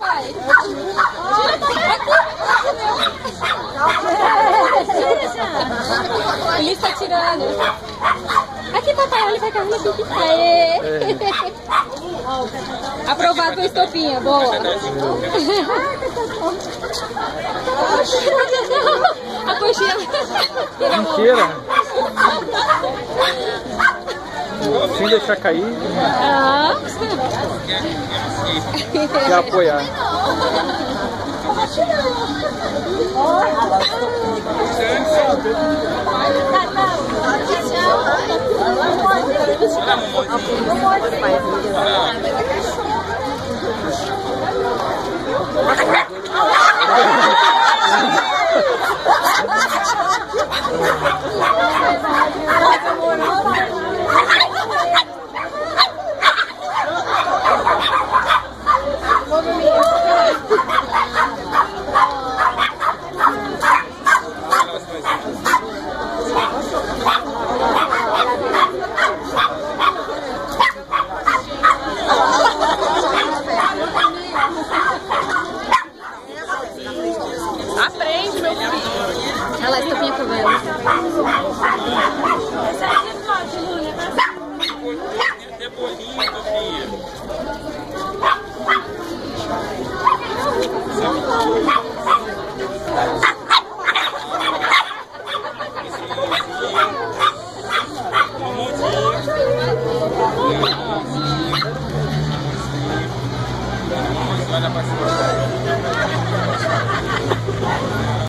papai. Ele está tirando. Aqui, papai, olha pra Carla aqui. Aê! Aprovado com estopinha, boa. A coxinha. Mentira. Sem deixar cair. E apoiar. Não pode.